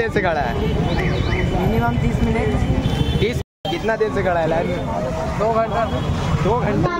देर से खड़ा है? Minimum 30 minute. 30? कितना देर से खड़ा है लाइन में? 2 घंटा। 2 घंटा।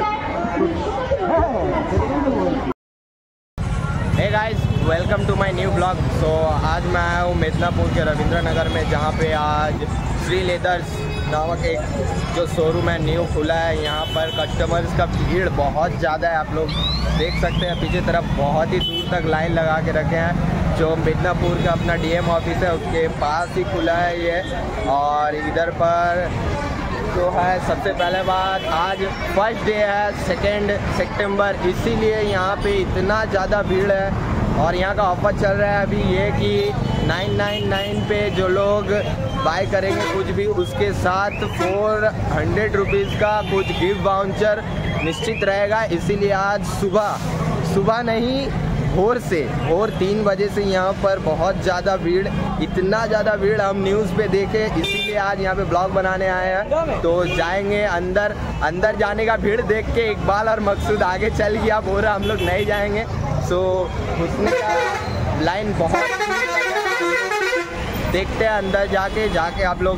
Hey guys, welcome to my new blog. So आज मैं आया हूँ मिदनापुर के रविंद्र नगर में, जहाँ पे आज श्री लेदर्स नामक एक जो शोरूम है न्यू खुला है। यहाँ पर कस्टमर्स का भीड़ बहुत ज़्यादा है। आप लोग देख सकते हैं पीछे तरफ बहुत ही दूर तक लाइन लगा के रखे हैं। जो मिदनापुर का अपना डीएम ऑफिस है उसके पास ही खुला है ये। और इधर पर जो है सबसे पहले बात, आज फर्स्ट डे है 2 सितंबर, इसीलिए यहाँ पे इतना ज़्यादा भीड़ है। और यहाँ का ऑफर चल रहा है अभी ये कि 999 पे जो लोग बाय करेंगे कुछ भी, उसके साथ 400 रुपीज़ का कुछ गिफ्ट वाउचर निश्चित रहेगा। इसीलिए आज सुबह नहीं, भोर 3 बजे से यहाँ पर बहुत ज़्यादा भीड़, इतना ज़्यादा भीड़ हम न्यूज़ पे देखे, इसीलिए आज यहाँ पे ब्लॉग बनाने आए हैं। तो जाएंगे अंदर जाने का भीड़ देख के इकबाल और मकसूद आगे चल गया, बोल रहा हम लोग नहीं जाएंगे। सो घुसने का लाइन बहुत, देखते हैं अंदर जाके आप लोग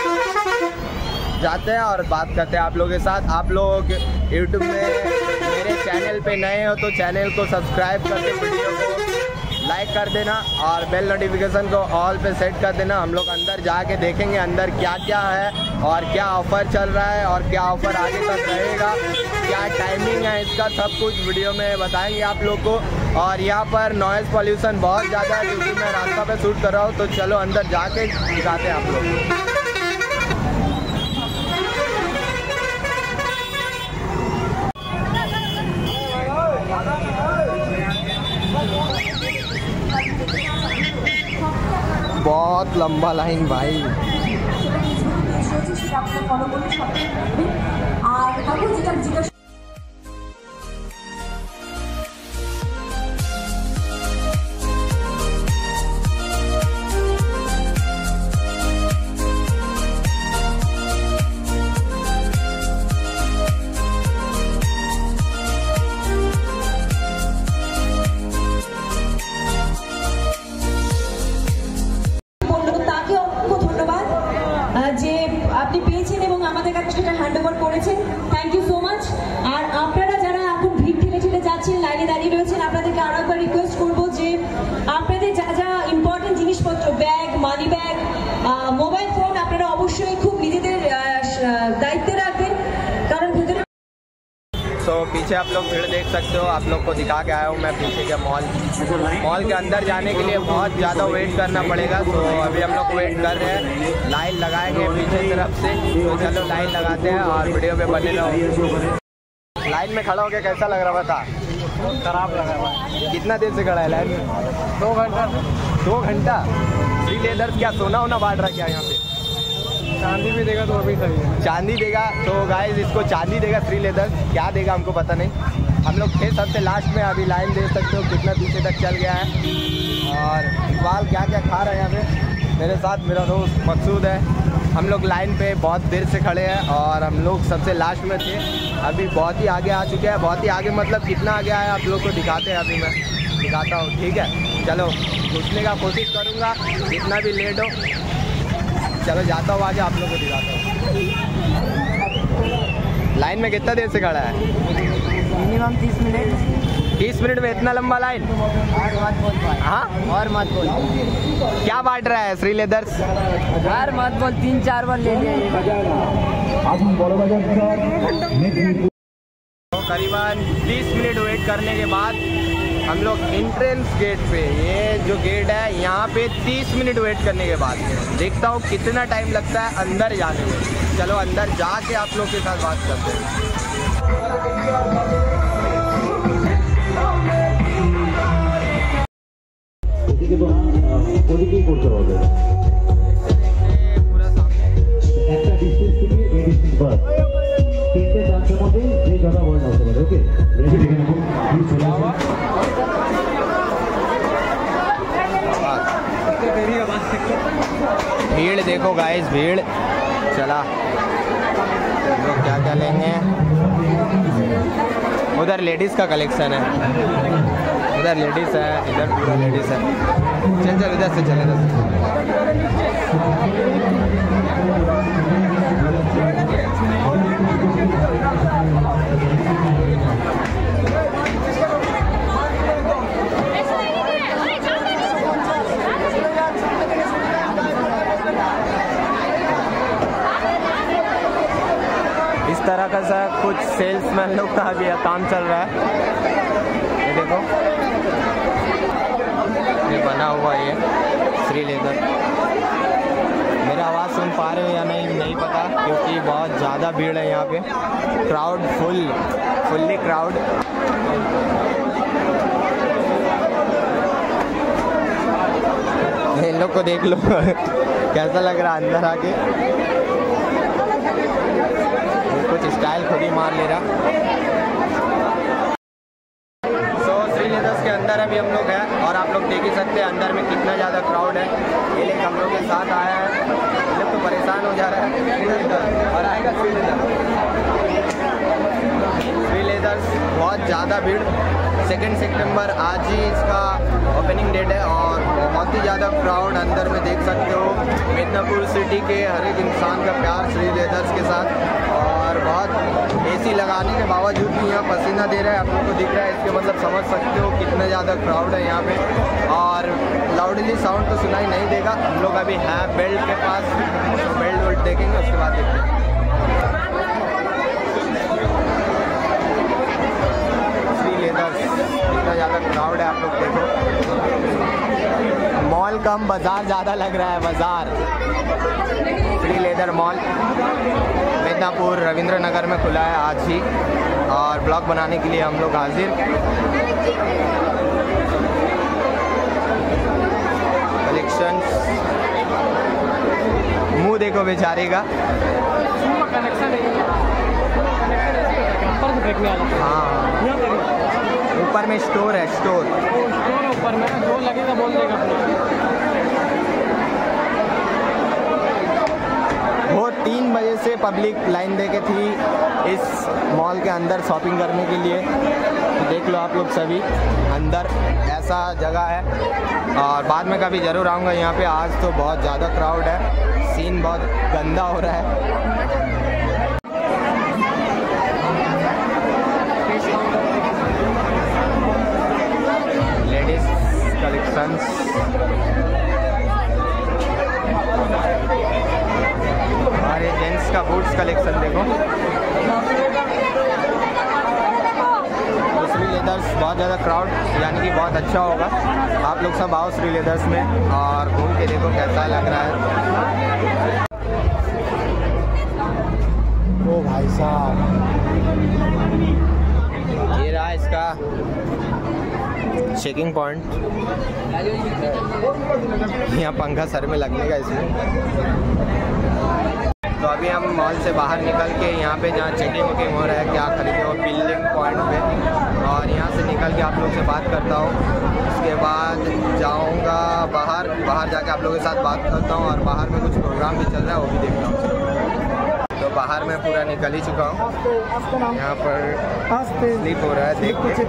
जाते हैं और बात करते हैं आप लोगों के साथ। आप लोग यूट्यूब में मेरे चैनल पे नए हो तो चैनल को सब्सक्राइब करके वीडियो को लाइक कर देना और बेल नोटिफिकेशन को ऑल पे सेट कर देना। हम लोग अंदर जाके देखेंगे अंदर क्या क्या है और क्या ऑफ़र चल रहा है और क्या ऑफ़र आगे तक रहेगा, क्या टाइमिंग है इसका, सब कुछ वीडियो में बताएंगे आप लोग को। और यहाँ पर नॉइज़ पॉल्यूशन बहुत ज़्यादा है क्योंकि मैं रास्ता पे शूट कर रहा हूँ। तो चलो अंदर जाके दिखाते हैं आप लोग। बहुत लंबा लाइन भाई। আপনি পেয়েছেন এবং আমাদের কাছে সেটা হ্যান্ডওভার করেছেন, থ্যাংক ইউ সো মাচ। আর আপনারা যারা এখন ভিড় ঠেলে যাচ্ছেন, লাইনে দাঁড়িয়ে রয়েছেন, আপনাদেরকে আরো একবার রিকোয়েস্ট করবো যে আপনাদের যা ইম্পর্টেন্ট জিনিসপত্র, bag, money bag, mobile phone, আপনারা অবশ্যই খুব নিজেদের দায়িত্বে রাখবেন, কারণ ভেতরে। तो पीछे आप लोग भीड़ देख सकते हो, आप लोग को दिखा के आया हूँ मैं पीछे के मॉल के अंदर जाने के लिए बहुत ज़्यादा वेट करना पड़ेगा। तो अभी हम लोग वेट कर रहे हैं, लाइन लगाएंगे पीछे तरफ से। तो चलो लाइन लगाते हैं और वीडियो पे बने रहो। लाइन में खड़ा होकर कैसा लग रहा था? खराब लगा हुआ। कितना देर से खड़ा है लाइन में? 2 घंटा। 2 घंटा? श्री लेदर्स क्या सोना बांट रहा क्या यहाँ पे? चांदी भी देगा तो अभी सही है। चांदी देगा तो गाइस इसको चांदी देगा श्री लेदर्स, क्या देगा हमको पता नहीं। हम लोग थे सबसे लास्ट में, अभी लाइन देख सकते हो कितना पीछे तक चल गया है। और इकबाल क्या क्या खा रहे हैं यहाँ पे, मेरे साथ मेरा दोस्त मकसूद है। हम लोग लाइन पे बहुत देर से खड़े हैं और हम लोग सबसे लास्ट में थे, अभी बहुत ही आगे आ चुके हैं। बहुत ही आगे मतलब कितना आगे आया आप लोग को दिखाते हैं, अभी मैं दिखाता हूँ, ठीक है। चलो घुसने का कोशिश करूँगा जितना भी लेट हो। चलो जाता हूँ आगे, आप लोग को दिखाता हूँ। लाइन में कितना देर से खड़ा है? Minimum 30 minute. 30 मिनट में इतना लंबा लाइन? और मत बोल भाई। हाँ और मत बोल। क्या बांट रहा है श्री लेदर्स? यार मत बोल, 3-4 बार ले लिया ये। तो करीबन 30 मिनट वेट करने के बाद हम लोग एंट्रेंस गेट पे, ये जो गेट है यहाँ पे 30 मिनट वेट करने के बाद देखता हूँ कितना टाइम लगता है अंदर जाने में। चलो अंदर जाके आप लोग के साथ बात करते हैं। पूरा भीड़ देखो गाइस, भीड़ चला। लोग क्या क्या लेंगे, उधर लेडीज़ का कलेक्शन है, उधर लेडीज़ है, इधर पूरा लेडीज़ है। चल चल इधर से चल इधर से। इस तरह का सा कुछ सेल्समैन लोग का भी काम चल रहा है। ये देखो, ये बना हुआ ये श्री लेदर। मेरा आवाज़ सुन पा रहे हो या नहीं पता, क्योंकि बहुत ज़्यादा भीड़ है यहाँ पे। Crowd fully crowd. इन लोग को देख लो कैसा लग रहा है अंदर आके। कुछ स्टाइल खुद ही मार ले रहा। श्री लेदर्स के अंदर अभी हम लोग हैं और आप लोग देख ही सकते हैं अंदर में कितना ज़्यादा क्राउड है। ये लेक हम लोग के साथ आया है, ये लोग तो परेशान हो जा रहा है। और आएगा श्री लेदर्स बहुत ज़्यादा भीड़। 2 सितंबर आज ही इसका ओपनिंग डेट है और बहुत ही ज़्यादा क्राउड अंदर में देख सकते हो। मिदनापुर सिटी के हर एक इंसान का प्यार श्री लेदर्स के साथ। और बहुत एसी लगाने के बावजूद भी यहाँ पसीना दे रहा है, आप लोग को दिख रहा है। इसके मतलब समझ सकते हो कितना ज़्यादा क्राउड है यहाँ पे। और लाउडली साउंड तो सुनाई नहीं देगा। हम लोग अभी हैं बेल्ट के पास, बेल्ट देखेंगे उसके बाद देखते हैं। श्री लेदर्स इतना ज़्यादा क्राउड है, आप लोग देखो। मॉल कम बाज़ार ज़्यादा लग रहा है। बाज़ार श्री लेदर मॉल मिदनापुर रविंद्र नगर में खुला है आज ही। और ब्लॉग बनाने के लिए हम लोग हाजिर। कलेक्शंस, मुंह देखो बेचारे का। हाँ, ऊपर में स्टोर है, स्टोर ऊपर में जो लगेगा बोल देगा। वो 3 बजे से पब्लिक लाइन देके थी इस मॉल के अंदर शॉपिंग करने के लिए। देख लो आप लोग सभी, अंदर ऐसा जगह है। और बाद में कभी ज़रूर आऊँगा यहाँ पे। आज तो बहुत ज़्यादा क्राउड है, सीन बहुत गंदा हो रहा है। लेडीज कलेक्शंस, हमारे जेंट्स का बूट्स कलेक्शन देखो। श्री लेदर्स बहुत ज़्यादा क्राउड, यानी कि बहुत अच्छा होगा। आप लोग सब आओ श्री लेदर्स में और घूम के देखो कैसा लग रहा है। ओ भाई साहब, ये रहा इसका चेकिंग पॉइंट। यहाँ पंखा सर में लगने का इसमें। तो अभी हम मॉल से बाहर निकल के यहाँ पे जहाँ चेकिंग वुकिंग हो रहा है, क्या खरीदे हो, बिलिंग पॉइंट पे। और यहाँ से निकल के आप लोग से बात करता हूँ। उसके बाद जाऊँगा बाहर जाके आप लोगों के साथ बात करता हूँ। और बाहर में कुछ प्रोग्राम भी चल रहा है, वो भी देखता हूँ। तो बाहर मैं पूरा निकल ही चुका हूँ। यहाँ पर स्लीप हो रहा है देख के।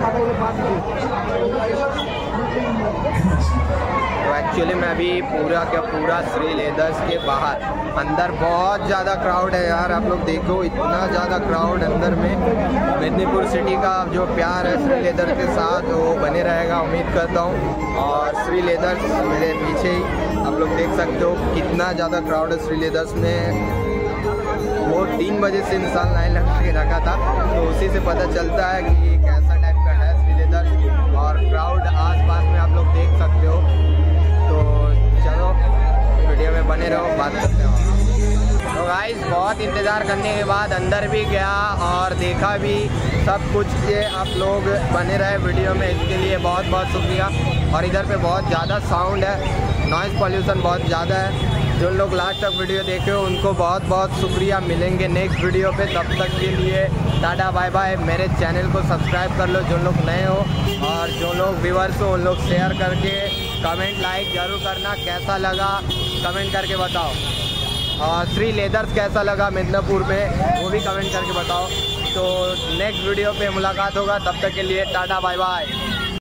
तो एक्चुअली मैं अभी पूरा श्री लेदर्स के बाहर, अंदर बहुत ज़्यादा क्राउड है यार। आप लोग देखो इतना ज़्यादा क्राउड अंदर में। मिदनापुर सिटी का जो प्यार है श्री लेदर के साथ वो बने रहेगा, उम्मीद करता हूँ। और श्री लेदर्स मेरे पीछे ही आप लोग देख सकते हो कितना ज़्यादा क्राउड है श्री लेदर्स में। वो 3 बजे से इंसान लाइन लगा के रखा था, तो उसी से पता चलता है कि कैसा टाइप का है श्री लेदर्स। और क्राउड आसपास में आप लोग देख सकते हो। तो चलो वीडियो में बने रहो, बात करते हो। तो गाइस बहुत इंतज़ार करने के बाद अंदर भी गया और देखा भी सब कुछ। ये आप लोग बने रहे वीडियो में, इसके लिए बहुत बहुत शुक्रिया। और इधर पे बहुत ज़्यादा साउंड है, नॉइज़ पॉल्यूशन बहुत ज़्यादा है। जो लोग लास्ट तक वीडियो देखे हो उनको बहुत बहुत शुक्रिया। मिलेंगे नेक्स्ट वीडियो पे, तब तक के लिए टाटा बाय बाय। मेरे चैनल को सब्सक्राइब कर लो जो लोग नए हो, और जो लोग व्यूअर्स हो उन लोग शेयर करके कमेंट लाइक ज़रूर करना। कैसा लगा कमेंट करके बताओ। और श्री लेदर्स कैसा लगा मिदनापुर में वो भी कमेंट करके बताओ। तो नेक्स्ट वीडियो पे मुलाकात होगा, तब तक के लिए टाटा बाय बाय।